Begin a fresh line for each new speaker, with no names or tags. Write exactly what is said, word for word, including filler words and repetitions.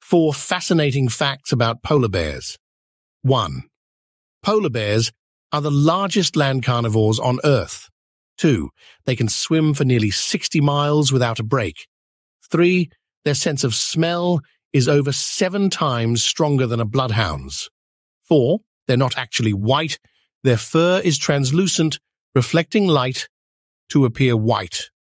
Four fascinating facts about polar bears. one. Polar bears are the largest land carnivores on Earth. two. They can swim for nearly sixty miles without a break. three. Their sense of smell is over seven times stronger than a bloodhound's. four. They're not actually white. Their fur is translucent, reflecting light to appear white.